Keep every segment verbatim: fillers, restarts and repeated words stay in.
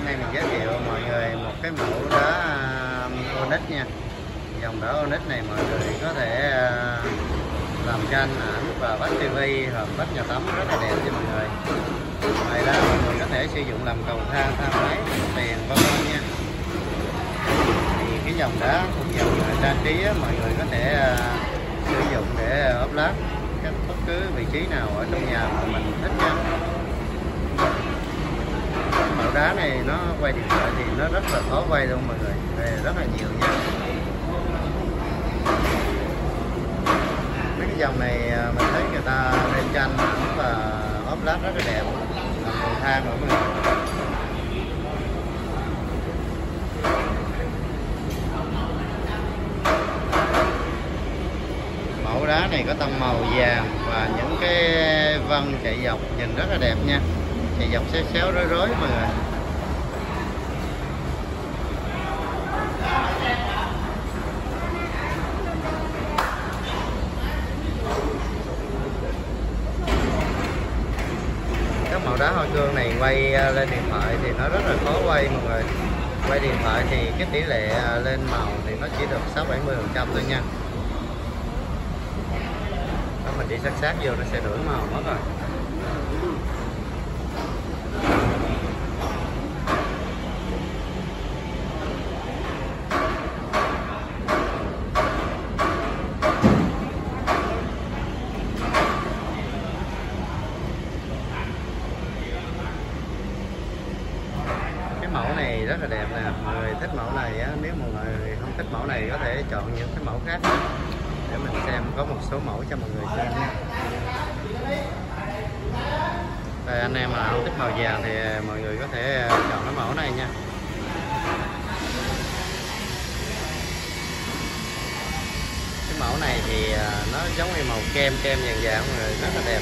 nay mình giới thiệu mọi người một cái mẫu đá Onyx nha. Dòng đá Onyx này mọi người có thể làm tranh ảnh và vách tivi hoặc vách nhà tắm rất là đẹp cho mọi người. Ngoài ra mọi người có thể sử dụng làm cầu thang, thang máy, tiền vân vân nha. Thì cái dòng đá cũng dòng trang trí á, mọi người có thể uh, sử dụng để ốp lát các bất cứ vị trí nào ở trong nhà mà mình thích nha. Màu đá này nó quay điện thoại thì nó rất là khó quay luôn mọi người, đây rất là nhiều nha. Mấy cái dòng này mình thấy người ta lên tranh và ốp lát rất là đẹp, làm cầu thang nữa mọi người. Mẫu đá này có tông màu vàng và những cái vân chạy dọc nhìn rất là đẹp nha, chạy dọc xéo xéo rối rối mọi người. Các màu đá hoa cương này quay lên điện thoại thì nó rất là khó quay mọi người. Quay điện thoại thì cái tỷ lệ lên màu thì nó chỉ được sáu bảy mươi phần trăm thôi nha. Nếu mình đi sát sát vô nó sẽ đổi màu mất rồi. Mẫu này rất là đẹp nè, mọi người thích mẫu này á, nếu mọi người không thích mẫu này có thể chọn những cái mẫu khác để mình xem, có một số mẫu cho mọi người xem nha. Đây, anh em mà không thích màu vàng thì mọi người có thể chọn cái mẫu này nha. Cái mẫu này thì nó giống như màu kem kem vàng vàng mọi người, rất là đẹp.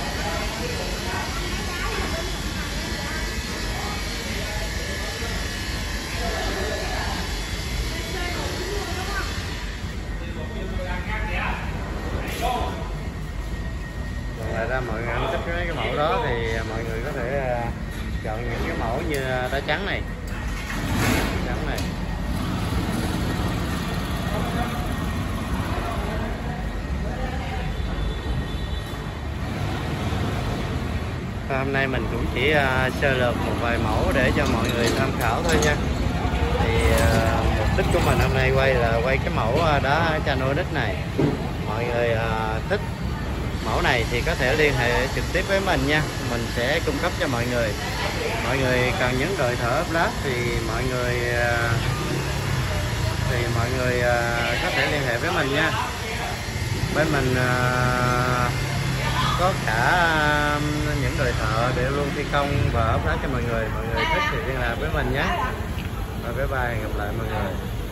Ngoài ra mọi người không thích cái mẫu đó thì mọi người có thể chọn những cái mẫu như đá trắng này, trắng này. Hôm nay mình cũng chỉ sơ lược một vài mẫu để cho mọi người tham khảo thôi nha. Thì mục đích của mình hôm nay quay là quay cái mẫu đá tranh Onyx này. Mọi người thích mẫu này thì có thể liên hệ trực tiếp với mình nha, mình sẽ cung cấp cho mọi người. Mọi người cần những đội thợ ốp lát thì mọi người thì mọi người có thể liên hệ với mình nha. Bên mình có cả những đội thợ để luôn thi công và ốp lát cho mọi người. Mọi người thích thì liên lạc với mình nhé. Rồi bye bye, gặp lại mọi người.